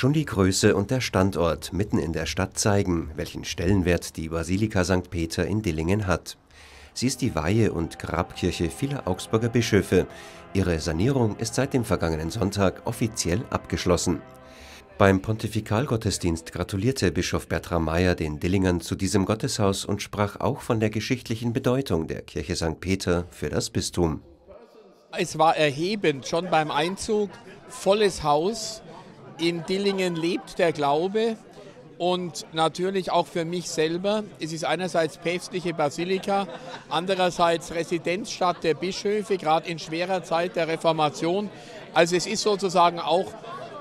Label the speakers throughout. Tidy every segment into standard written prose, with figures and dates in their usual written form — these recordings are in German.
Speaker 1: Schon die Größe und der Standort mitten in der Stadt zeigen, welchen Stellenwert die Basilika St. Peter in Dillingen hat. Sie ist die Weihe- und Grabkirche vieler Augsburger Bischöfe. Ihre Sanierung ist seit dem vergangenen Sonntag offiziell abgeschlossen. Beim Pontifikalgottesdienst gratulierte Bischof Bertram Meyer den Dillingern zu diesem Gotteshaus und sprach auch von der geschichtlichen Bedeutung der Kirche St. Peter für das Bistum.
Speaker 2: Es war erhebend, schon beim Einzug, volles Haus. In Dillingen lebt der Glaube und natürlich auch für mich selber. Es ist einerseits päpstliche Basilika, andererseits Residenzstadt der Bischöfe, gerade in schwerer Zeit der Reformation. Also es ist sozusagen auch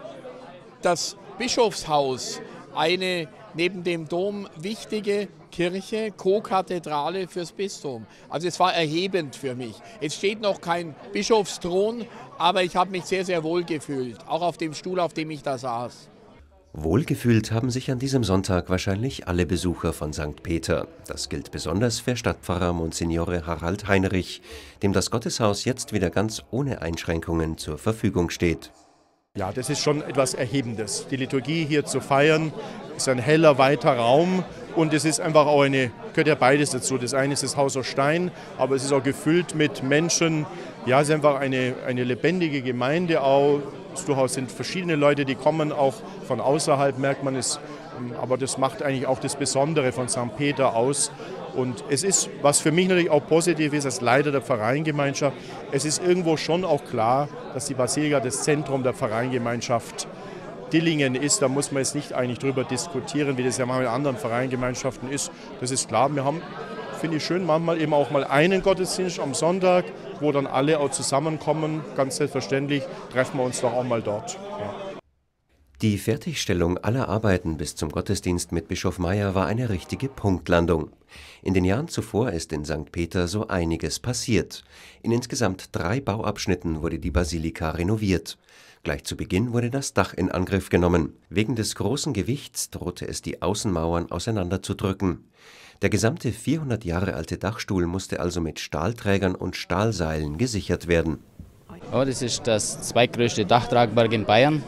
Speaker 2: das Bischofshaus, eine neben dem Dom wichtige Kirche, Co-Kathedrale fürs Bistum. Also es war erhebend für mich. Es steht noch kein Bischofsthron, aber ich habe mich sehr, sehr wohl gefühlt, auch auf dem Stuhl, auf dem ich da saß.
Speaker 1: Wohlgefühlt haben sich an diesem Sonntag wahrscheinlich alle Besucher von St. Peter. Das gilt besonders für Stadtpfarrer Monsignore Harald Heinrich, dem das Gotteshaus jetzt wieder ganz ohne Einschränkungen zur Verfügung steht.
Speaker 3: Ja, das ist schon etwas Erhebendes. Die Liturgie hier zu feiern, ist ein heller, weiter Raum und es ist einfach auch gehört ja beides dazu. Das eine ist das Haus aus Stein, aber es ist auch gefüllt mit Menschen. Ja, es ist einfach eine lebendige Gemeinde auch. Durchaus sind verschiedene Leute, die kommen, auch von außerhalb merkt man es. Aber das macht eigentlich auch das Besondere von St. Peter aus. Und es ist, was für mich natürlich auch positiv ist, als Leiter der Pfarreiengemeinschaft, es ist irgendwo schon auch klar, dass die Basilika das Zentrum der Pfarreiengemeinschaft Dillingen ist. Da muss man jetzt nicht eigentlich drüber diskutieren, wie das ja manchmal in anderen Pfarreiengemeinschaften ist. Das ist klar. Wir haben, finde ich schön, manchmal eben auch mal einen Gottesdienst am Sonntag, wo dann alle auch zusammenkommen. Ganz selbstverständlich treffen wir uns doch auch mal dort. Ja.
Speaker 1: Die Fertigstellung aller Arbeiten bis zum Gottesdienst mit Bischof Meyer war eine richtige Punktlandung. In den Jahren zuvor ist in St. Peter so einiges passiert. In insgesamt 3 Bauabschnitten wurde die Basilika renoviert. Gleich zu Beginn wurde das Dach in Angriff genommen. Wegen des großen Gewichts drohte es, die Außenmauern auseinanderzudrücken. Der gesamte 400 Jahre alte Dachstuhl musste also mit Stahlträgern und Stahlseilen gesichert werden.
Speaker 4: Ja, das ist das zweitgrößte Dachtragwerk in Bayern.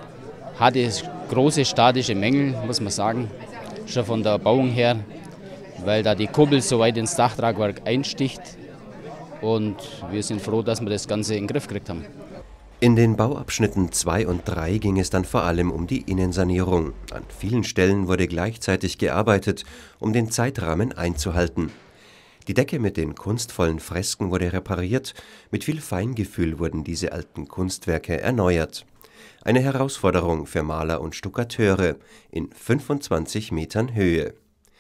Speaker 4: Hatte große statische Mängel, muss man sagen, schon von der Bauung her, weil da die Kuppel so weit ins Dachtragwerk einsticht. Und wir sind froh, dass wir das Ganze in den Griff gekriegt haben.
Speaker 1: In den Bauabschnitten 2 und 3 ging es dann vor allem um die Innensanierung. An vielen Stellen wurde gleichzeitig gearbeitet, um den Zeitrahmen einzuhalten. Die Decke mit den kunstvollen Fresken wurde repariert, mit viel Feingefühl wurden diese alten Kunstwerke erneuert. Eine Herausforderung für Maler und Stuckateure in 25 Metern Höhe.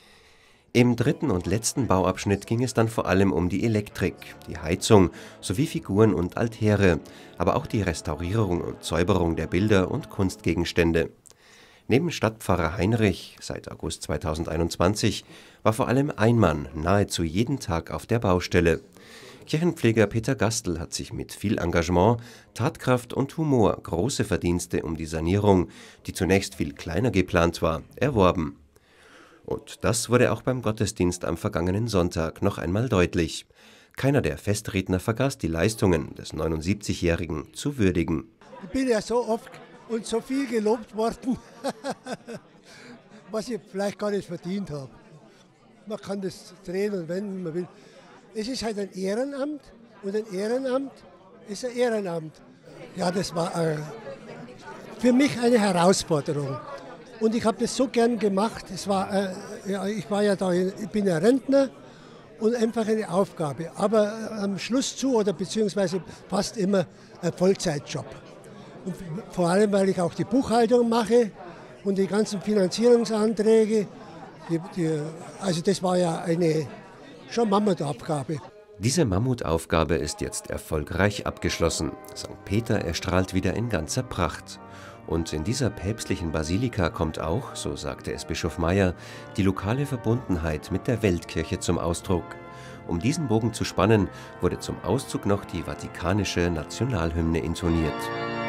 Speaker 1: Im 3. und letzten Bauabschnitt ging es dann vor allem um die Elektrik, die Heizung sowie Figuren und Altäre, aber auch die Restaurierung und Säuberung der Bilder und Kunstgegenstände. Neben Stadtpfarrer Heinrich seit August 2021 war vor allem ein Mann nahezu jeden Tag auf der Baustelle. Kirchenpfleger Peter Gastl hat sich mit viel Engagement, Tatkraft und Humor große Verdienste um die Sanierung, die zunächst viel kleiner geplant war, erworben. Und das wurde auch beim Gottesdienst am vergangenen Sonntag noch einmal deutlich. Keiner der Festredner vergaß die Leistungen des 79-Jährigen zu würdigen.
Speaker 5: Ich bin ja so oft und so viel gelobt worden, was ich vielleicht gar nicht verdient habe. Man kann das drehen und wenden, wie man will. Es ist halt ein Ehrenamt und ein Ehrenamt ist ein Ehrenamt. Ja, das war für mich eine Herausforderung. Und ich habe das so gern gemacht. Ich bin ja Rentner und einfach eine Aufgabe. Aber am Schluss beziehungsweise fast immer ein Vollzeitjob. Und vor allem, weil ich auch die Buchhaltung mache und die ganzen Finanzierungsanträge. Also das war ja eine schon Mammutaufgabe.
Speaker 1: Diese Mammutaufgabe ist jetzt erfolgreich abgeschlossen. St. Peter erstrahlt wieder in ganzer Pracht. Und in dieser päpstlichen Basilika kommt auch, so sagte es Bischof Meyer, die lokale Verbundenheit mit der Weltkirche zum Ausdruck. Um diesen Bogen zu spannen, wurde zum Auszug noch die vatikanische Nationalhymne intoniert.